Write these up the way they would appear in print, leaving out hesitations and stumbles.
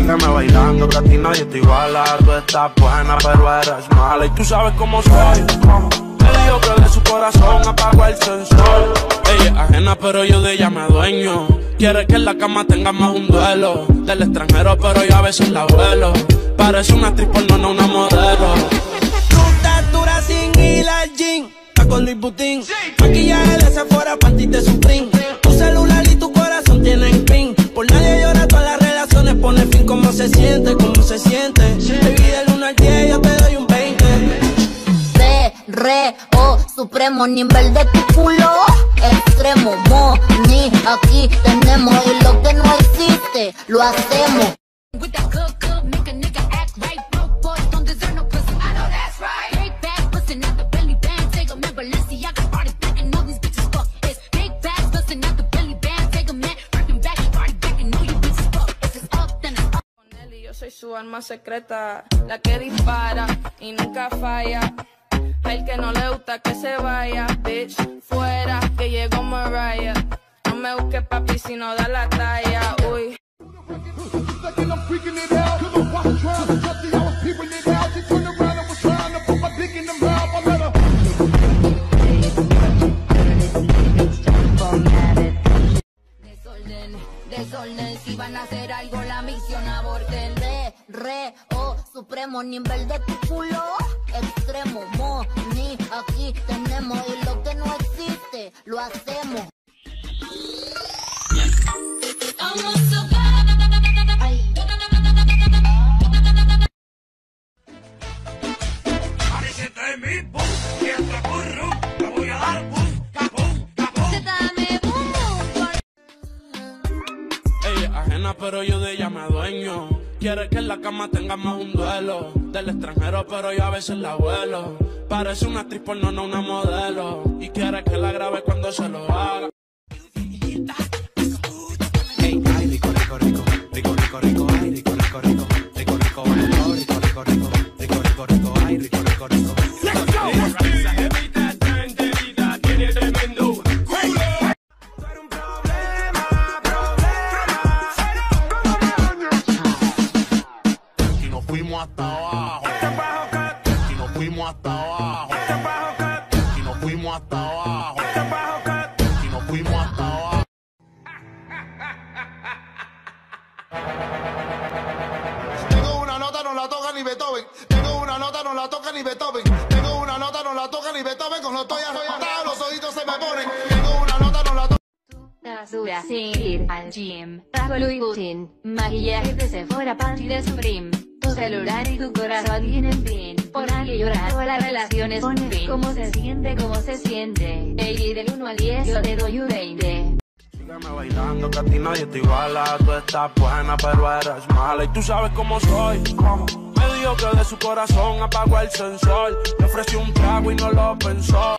Sígueme bailando, que a ti nadie te iguala. Tú estás buena, pero eres mala. Y tú sabes cómo soy. Me dijo que de su corazón apagó el sensor. Ella es ajena, pero yo de ella me adueño. Quiere que en la cama tenga más un duelo. Del extranjero, pero yo a veces la vuelo. Parece una actriz porno, no una modelo. Tu estatura sin ir al gym, está con Luis Butín. Maquillaje de Sephora, panty de Supreme. Tu celular y tu corazón tienen pin. Por nadie llora, todas las relaciones pone fin. ¿Cómo se siente? ¿Cómo se siente? Baby, del 1 al 10 yo te doy un 20. Re-o, supremo nivel de tu culo. Extremo, money, aquí tenemos. Y lo que no existe, lo hacemos. Yo soy su arma secreta, la que dispara y nunca falla. El que no le gusta que se vaya, bitch, fuera, que llegó Mariah. No me busques papi si no da la talla, uy. Desorden, si van a hacer algo la misión aborten. Re-o, supremo nivel de tu culo. Extremo, money, aquí tenemos. Y lo que no existe, lo hacemos. Parecete mi boom, y entra burro, te voy a dar boom, capum, capum. Dame boom, boom. Ella es ajena, pero yo de ella me adueño. Quiere que en la cama tengamos un duelo. Del extranjero, pero yo a veces la vuelo. Parece una actriz porno, no una modelo. Y quiere que la grabe cuando se lo haga. Hey, ay, rico, rico, rico, rico, rico, rico, ay, rico, rico, rico, rico, rico, rico, rico, rico, rico, rico, rico, rico, ay, rico, rico, rico. Let's go. Esa jevita está enterita, tiene tremendo culo. Y nos fuimos hasta abajo. Y nos fuimos hasta abajo. Y nos fuimos hasta abajo. Y nos fuimos hasta abajo. Tengo una nota, no la toca ni Beethoven. Tengo una nota, no la toca ni Beethoven. Tengo una nota, no la toca ni Beethoven. Cuando estoy arrebatado, los ojitos se me ponen. Tengo una nota, no la toca. Basura sin ir al gym. Trajo Louis Vuitton, maquillaje de Sephora, panty de Supreme. Tu celular y tu corazón tienen pin. Por alguien llorar, todas las relaciones ponen fin. ¿Cómo se siente? ¿Cómo se siente? Baby, del 1 al 10 yo te doy un 20. Sígueme bailando, que a ti nadie te iguala. Tú estás buena, pero eres mala. Y tú sabes cómo soy. Me dijo que de su corazón apagó el sensor. Le ofreció un trago y no lo pensó.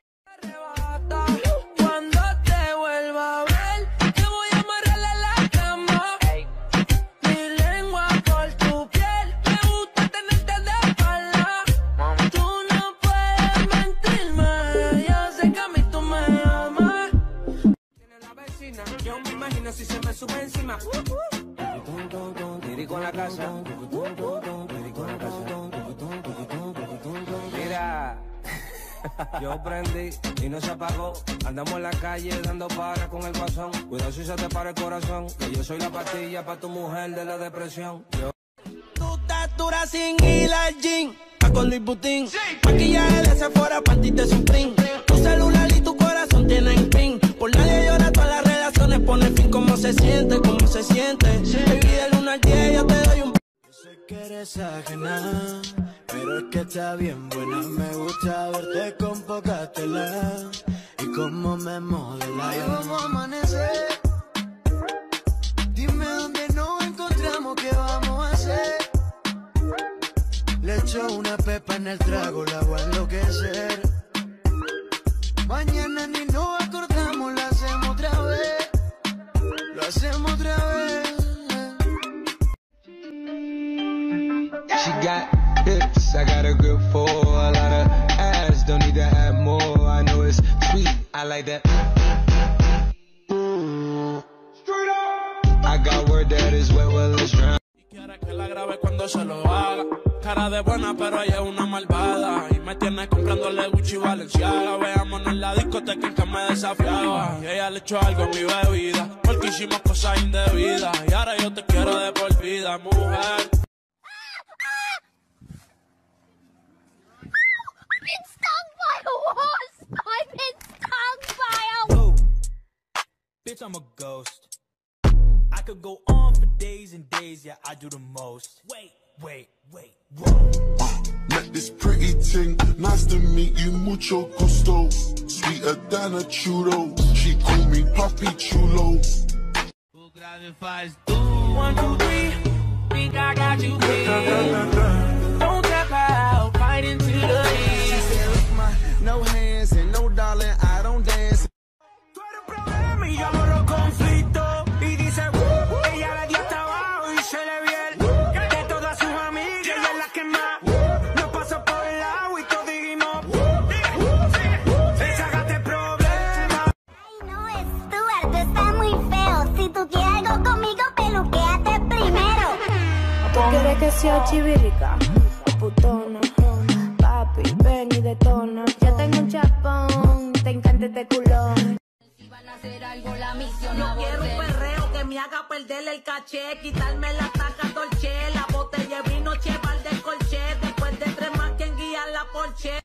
Cuando te vuelva a ver, te voy a amarrar a la cama. Mi lengua por tu piel, me gusta tenerte de espalda. Tú no puedes mentirme, yo sé que a mí tú me amas. Tiene la vecina, yo me imagino si se me sube encima. Tirico en la casa. Mira, yo prendí y no se apagó. Andamos en la calle dando para con el guasón. Cuidado si se te para el corazón, que yo soy la pastilla para tu mujer de la depresión. Tu estatura sin ir al gym, está con Luis Butín. Maquillaje de Sephora, panty de Supreme. Tu celular y tu corazón tienen pin. Por nadie llora, todas las relaciones pone fin. ¿Cómo se siente? ¿Cómo se siente? Baby, del 1 al 10 yo te doy un... Yo sé que eres ajena, pero es que está bien buena. Me gusta verte con poca tela y cómo me modela. Ahí vamos a amanecer. Dime dónde nos encontramos, qué vamos a hacer. Le echo una pepa en el trago, la voy a enloquecer. Mañana ni nos acordamos, lo hacemos otra vez. Lo hacemos otra vez. She got hips, I got a grip for a lot of ass, don't need to have more. I know it's sweet, I like that. I got word that is wet, well it's drown. Y quiere que la se lo haga. Cara de buena, pero ella es una malvada. Y me tiene comprándole Gucci y Balenciaga. Veámonos en la discoteca en que me desafiaba. Y ella le echó algo a mi bebida, porque hicimos cosas indebidas. Y ahora yo te quiero de por vida, mujer. I've been stung by a wasp! I've been stung by a wasp! Bitch, I'm a ghost. I could go on for days and days, yeah, I do the most. Wait, whoa. Met this pretty ting, nice to meet you, mucho gusto. Sweeter than a churro, she call me Papi Chulo. 1, 2, 3, think I got you pinned. Don't tap out, fight into the end. No hands and no darling, I don't dance. Tú eres un problema y yo amo los conflictos. Y dice, ella le dio hasta abajo y se le vio el de todas sus amigas, ella es la que más nos pasó por el agua y todos dijimos, sácate problema. Ay, no, Stuart, tú estás muy feo. Si tú quieres algo conmigo, peluquéate primero. ¿Tú quieres que sea chivirica o putona? Papi, ven y detona. Yo tengo un chapón, te encanta este culón. Si van a hacer algo, la misión Yo a quiero un volver. perreo que me haga perderle el caché, quitarme la taca dolce, la botella de vino, cheval del colché, después de 3 más quien guía la Porsche.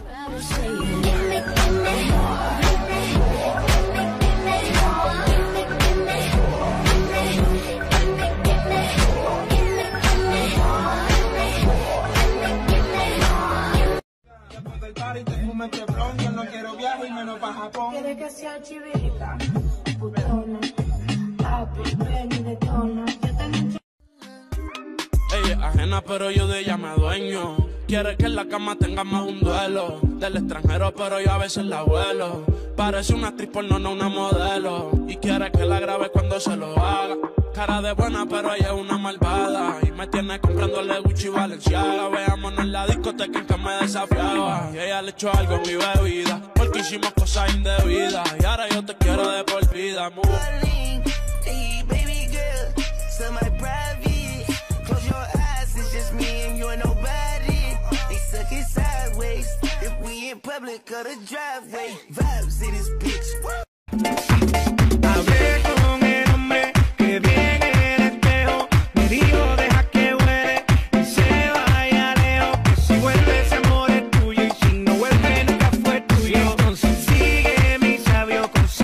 ¿Quieres que sea chivirica o putona? Papi, ven y detona. Yo tengo un Ella es ajena, pero yo de ella me adueño. Quiere que en la cama tenga más un duelo. Del extranjero, pero yo a veces la vuelo. Parece una actriz porno, no una modelo. Y quiere que la grabe cuando se lo haga. Cara de buena, pero ella es una malvada. Y me tiene comprándole Gucci y Balenciaga. Veámonos en la discoteca en que me desafiaba. Y ella le echó algo a mi bebida, porque hicimos cosas indebidas. Y ahora yo te quiero de por vida, mujer. Hey, baby girl, so my private. Close your eyes, it's just me and you and nobody. They suck it sideways. If we in public or the driveway, vibes in this bitch. Hablé con el hombre que viene en el espejo. Me dijo, deja que huele y se vaya lejos. Que si vuelve ese amor es tuyo y si no vuelve nunca fue tuyo. Entonces sigue mi sabio consejo.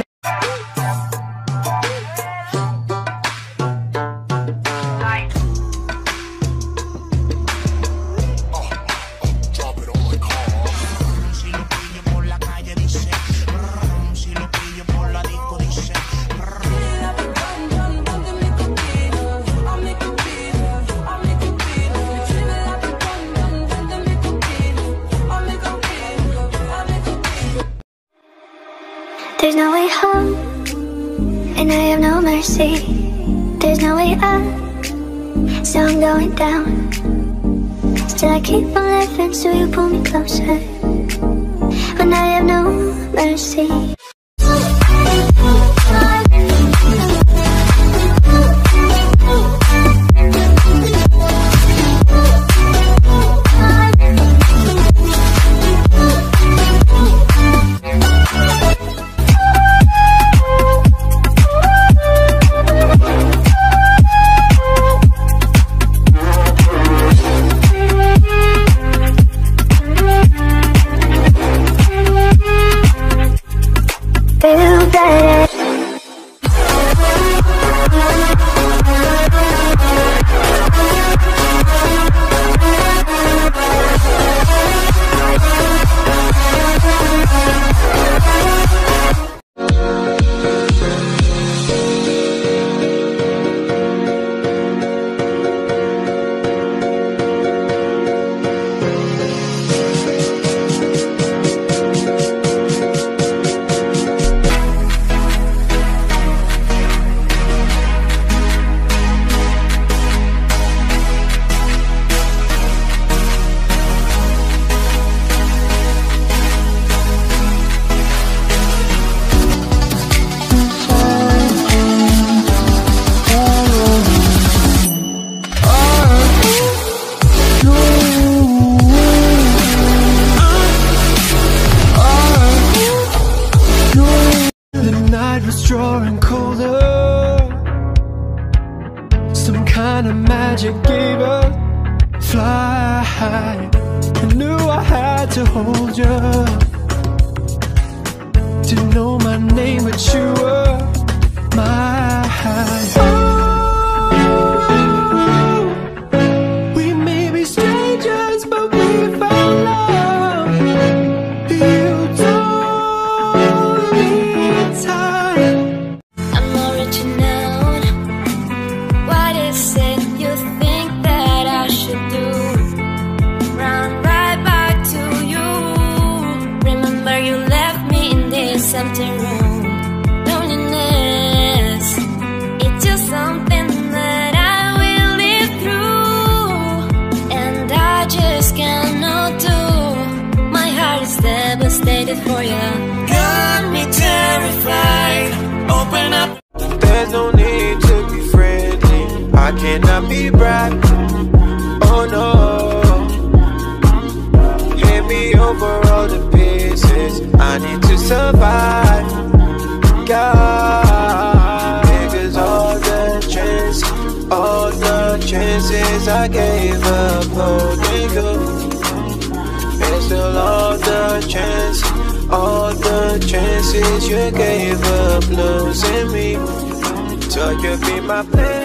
Si lo pillo por la calle dice, si lo pillo por la disco dice. There's no way home, and I have no mercy. There's no way up, so I'm going down. Still I keep on living, so you pull me closer. When I have no mercy. kind of magic gave us fly. I knew I had to hold you. Didn't know my name, but you were my high. We may be strangers, but we found love. You told me time. I'm original. What is it you think that I should do? Run right back to you. Remember you left me in this empty room. Loneliness, it's just something that I will live through, and I just cannot do. My heart is devastated for you. Got me terrified. Open up. There's no need to be friendly. I cannot be bribed. Oh no. Hand me over all the pieces. I need to survive. God, because all the chances I gave up holding you, and still all the chances you gave up losing me. So you be my plan.